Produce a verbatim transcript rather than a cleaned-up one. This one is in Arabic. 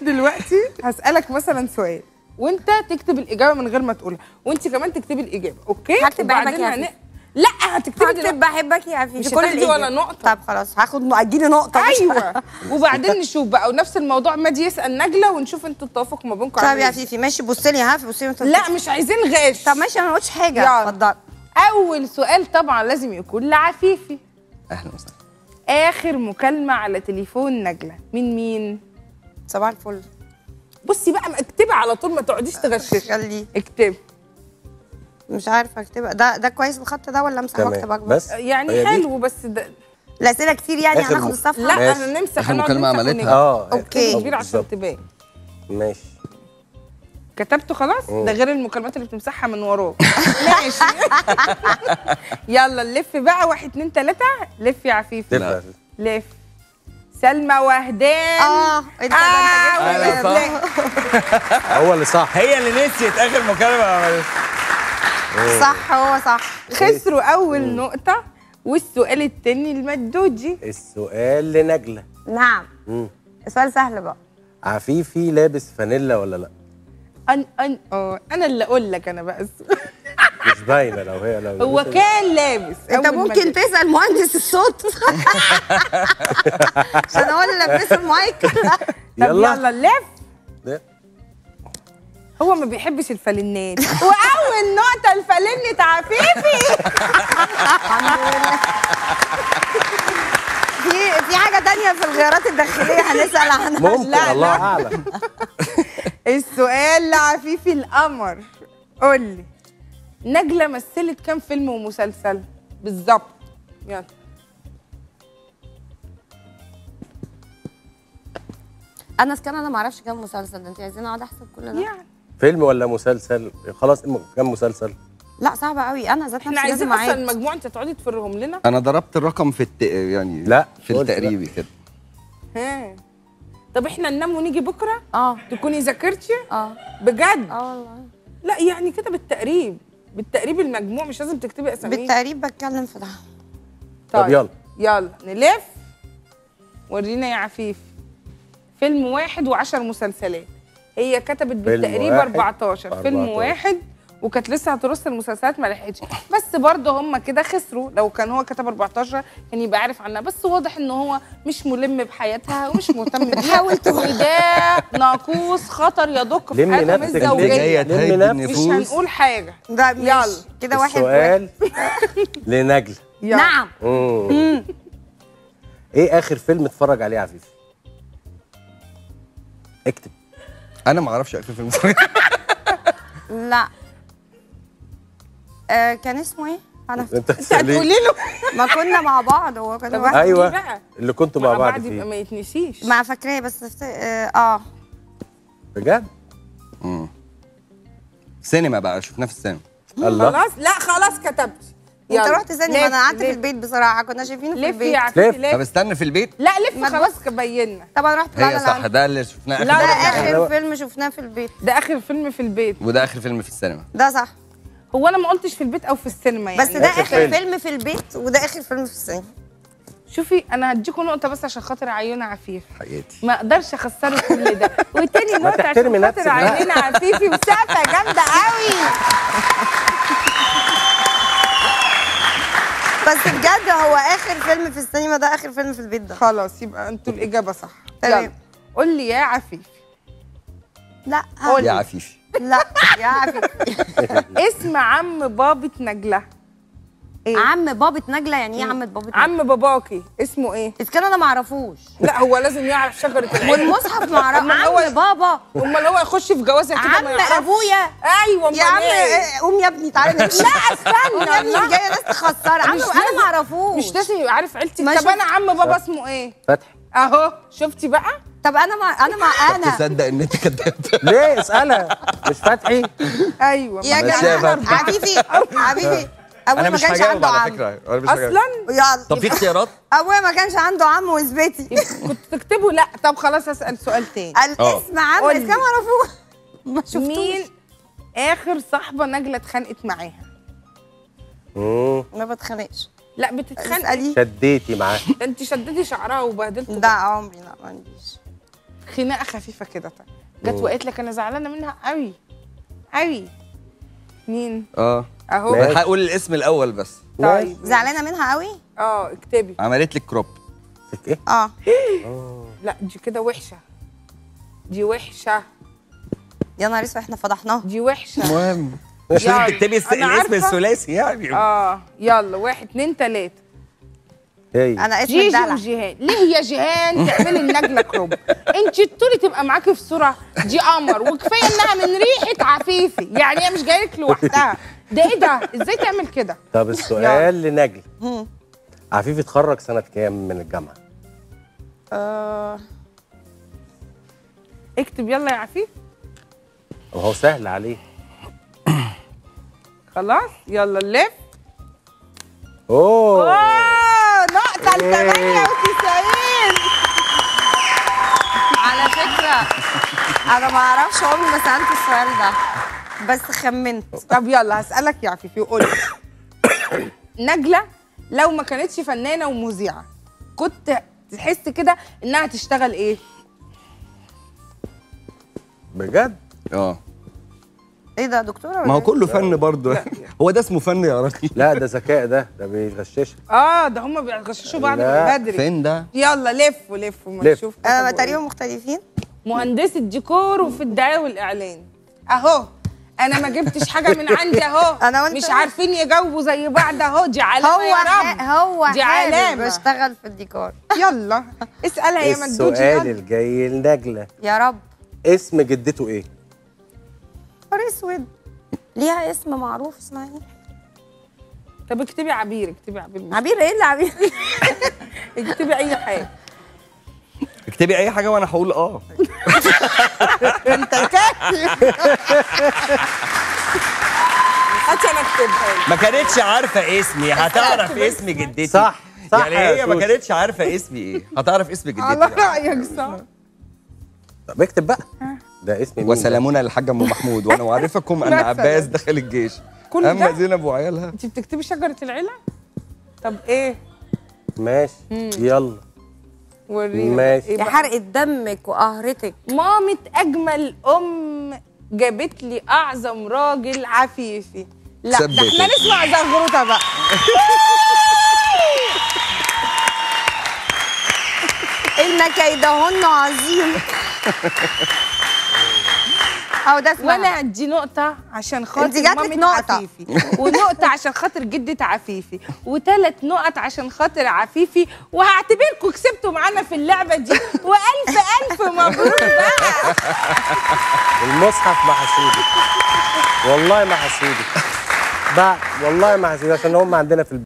دلوقتي هسألك مثلا سؤال وانت تكتب الإجابة من غير ما تقولها، وانت كمان تكتبي الإجابة، اوكي؟ هكتب بحبك يا عفيفي. لا هتكتبي هكتب بحبك يا عفيفي. مش هتاخدي ولا نقطة. طب خلاص هاخد اديني نقطة. ايوه وبعدين نشوف بقى، ونفس الموضوع مادي يسأل نجلة ونشوف انتوا التوافق ما بينكم. طب يا عفيفي ماشي، بصي لي ها بصي لي. لا مش عايزين غش. طب ماشي انا ما قلتش حاجة، اتفضلي. أول سؤال طبعا لازم يكون لعفيفي. اهلا وسهلا. آخر مكالمة على تليفون نجلة من مين؟ صباح الفل. بصي بقى اكتبي على طول، ما تقعديش تغششي. خليه اكتبي. مش عارفه اكتبها. ده ده كويس الخط ده ولا امسح واكتب اكبر؟ بس يعني حلو بس ده الاسئله كتير يعني هناخد الصفحه. لا انا نمسح. اخر مكالمه عملتها اه اوكي كبير عشان تبان. ماشي كتبته خلاص. أوه. ده غير المكالمات اللي بتمسحها من وراه. ماشي. يلا نلف بقى، واحد اتنين تلاته. لف يا عفيفي. لف لف. سلمى وهدان. اه انت آه انت هو اللي صح. هي اللي نسيت اخر مكالمه عملتها. صح هو صح. خسروا اول مم. نقطه. والسؤال التاني المدوجي. السؤال لنجلة. نعم. مم. السؤال سهل بقى. عفيفي لابس فانيلا ولا لا؟ ان ان اه انا اللي اقول لك انا بقى. مش باينه لو هي لو هو كان لابس. انت ممكن تسال مهندس الصوت عشان هو اللي لابس المايك. طب يلا يلا نلف. هو ما بيحبش الفالينات. واول نقطه الفالينة عفيفي. الحمد لله. في في حاجه تانية في الغيارات الداخليه هنسال عنها. ممكن. لا الله اعلم. السؤال لعفيفي القمر. قول لي نجلة مثلت كام فيلم ومسلسل بالظبط؟ يلا. انا اسكان انا ما اعرفش كام مسلسل ده، انت عايزين اقعد احسب كل ده؟ يعني فيلم ولا مسلسل؟ خلاص كام مسلسل؟ لا صعبه قوي، انا ذات نفسي لازم اعيد. احنا عايزين اصلا المجموع انت تقعدي تفرهم لنا. انا ضربت الرقم في الت... يعني لا في التقريبي كده. ها طب احنا ننام ونيجي بكره؟ اه تكوني ذاكرتي؟ اه بجد؟ اه والله. لا يعني كده بالتقريب، بالتقريب المجموع، مش لازم تكتبي اسامي. بالتقريب بتكلم في ده. طيب طب يلا يلا نلف. ورينا يا عفيف. فيلم واحد وعشر مسلسلات. هي كتبت بالتقريب أربعتاشر. فيلم واحد وكانت لسه هترص المسلسلات ما لحقتش، بس برضه هم كده خسروا. لو كان هو كتب أربعتاشر كان يبقى عارف عنها، بس واضح ان هو مش ملم بحياتها ومش مهتم بيها. وده ناقوس خطر يدق في حياتها من الزوجيه. مش هنقول حاجه. يلا كده واحد. السؤال لنجلة. نعم. مم. ايه اخر فيلم اتفرج عليه عفيف؟ اكتب. انا ما اعرفش اخر فيلم. لا آه كان اسمه ايه؟ انا انت هتقولي له. ما كنا مع بعض. هو كان واحد. ايوه اللي كنتوا مع بعض فيه. ما يتنسيش. ما فاكراه بس اه, آه. بجد؟ امم سينما بقى، شفناه في السينما. الله. خلاص لا خلاص كتبت. انت رحت سينما، انا قعدت في البيت بصراحه، كنا شايفينه في البيت. لف لف. طب استنى في البيت. لا لف خلاص بينا. طب انا رحت. هي صح، ده اللي شفناه اخر لا ده اخر فيلم شفناه في البيت. ده اخر فيلم في البيت. وده اخر فيلم في السينما. ده صح. هو انا ما قلتش في البيت او في السينما يعني، بس ده اخر فيلم. فيلم في البيت وده اخر فيلم في السينما. شوفي انا هديكم نقطه بس عشان خاطر عيون عفيف. حياتي ما اقدرش اخسره كل ده. وتاني نقطه عشان خاطر عيون عفيفي. وسقفه جامده قوي. بس بجد هو اخر فيلم في السينما ده اخر فيلم في البيت ده. خلاص يبقى انتوا الاجابه صح. تمام. قول لي يا عفيف. لا قول يا عفيفي. لا يا عفيف. اسم عم بابة نجلة ايه؟ عم بابة نجلة يعني ايه عم بابة نجلة؟ عم باباكي اسمه ايه؟ اذا كان انا ما اعرفوش. لا هو لازم يعرف شجرة العيله. والمصحف ما اعرفش. عم بابا. امال هو يخش في جوازه كده عم ابويا. ايوه يا عم قوم يا ابني تعالى. لا استنى قوم يا ابني جايه ناس تخسر. عم انا ما اعرفوش. مش لازم يبقى عارف عيلتي. طب انا عم بابا اسمه ايه؟ فتحي. اهو شفتي بقى. طب انا مع انا مع انا تصدق ان انت كدابه. ليه؟ اسالها. مش فتحي؟ ايوه يا جماعه. عفيفي عفيفي انا مش هجاوب على فكره اصلا. يلا طب في اختيارات؟ ابويا ما كانش عنده عم واثبتي. كنت تكتبه. لا طب خلاص اسال سؤال تاني. الاسم عم بس كام عرفوه. ما شفتوش. مين اخر صاحبه نجلة اتخانقت معاها؟ امم ما بتخانقش. لا بتتخانقي. شديتي معاه. انت شدتي شعرها وبهدلتي. لا عمري لا ما عنديش. خناقه خفيفه كده. طيب جت وقالت لك انا زعلانه منها قوي قوي. مين؟ اه اهو. هقول الاسم الاول بس. طيب زعلانه منها قوي. اه اكتبي. عملت لك كروب. ايه؟ اه لا دي كده وحشه، دي وحشه، يا نهار اسود احنا فضحناها. دي وحشه. المهم مش لازم يلا. تكتبي الس- أنا الاسم عارفة. الثلاثي يعني. اه يلا واحد اتنين تلاته. هي انا اسم جيجي الدلع. وجيهان. ليه يا جيهان تعملي النجله كروب؟ انت طولي تبقى معاكي في صوره، دي قمر وكفايه انها من ريحه عفيفي، يعني هي مش جايه لك لوحدها. ده ايه ده؟ ازاي تعمل كده؟ طب السؤال لنجل، مم. عفيفي اتخرج سنة كام من الجامعة؟ آه. اكتب يلا يا عفيف. وهو سهل عليه. خلاص يلا اللف. اوه اوه نقطه ل إيه. تمانية وتسعين. على فكره انا ما اعرفش، عمري ما سالت السؤال ده بس خمنت. طب يلا هسألك يا عفيفي وقول لي نجلة لو ما كانتش فنانة ومذيعة كنت تحس كده انها تشتغل ايه؟ بجد؟ اه ايه ده دكتوره ولا ما هو إيه؟ كله فن برضه. هو ده اسمه فن يا راجل؟ لا ده ذكاء، ده ده بيغششك. اه ده هم بيغششوا بعض لا. من بدري. فين ده؟ يلا لفوا لفوا ما لف. نشوف آه كتبوا تقريبا إيه. مختلفين. مهندسة ديكور وفي الدعاية والإعلان. أهو أنا ما جبتش حاجة من عندي أهو. أنا وأنت مش عارفين يجاوبوا زي بعض أهو. دي علامة هو يا رب. ح- هو دي حابب علامة. بشتغل في الديكور. يلا اسألها يا مدوج. السؤال يلا. الجاي لنجلة، يا رب. اسم جدته ايه؟ نهار اسود ليها اسم معروف اسمها ايه؟ طب اكتبي عبير، اكتبي عبير. عبير ايه اللي عبير؟ اكتبي أي حاجة. اكتبي اي حاجه وانا هقول اه. أنت كاتب. هاتي أنا أكتبها لك. ما كانتش عارفه اسمي، هتعرف اسم جدتي. صح صح يعني يا هي ما سوسي. كانتش عارفه اسمي ايه، هتعرف اسم على جدتي. رأيك صح. طب اكتب بقى، ده اسم مين؟ ده؟ وسلامون للحاج ام محمود وانا اعرفكم ان مثلاً. عباس دخل الجيش. كل اما ده؟ زينب وعيالها. أنت بتكتبي شجرة العيلة؟ طب إيه؟ ماشي يلا ورينا. ماشي. إيه يا بقى؟ حرقة دمك وقهرتك. مامة أجمل أم جابت لي أعظم راجل عفيفي. لا ده ثبتت. احنا نسمع زغروطة بقى. ان كيدهن عظيم. او ده اسمها. وانا ادي نقطة عشان خاطر انت جاتلك مامة نقطة. عفيفي، ونقطة عشان خاطر جدة عفيفي، وثلاث نقط عشان خاطر عفيفي، وهعتبركم كسبتوا معانا في اللعبة دي، وألف ألف مبروك بقى. المصحف ما حسودك، والله ما حسودك بقى، والله ما حسودك عشان هم عندنا في البيت.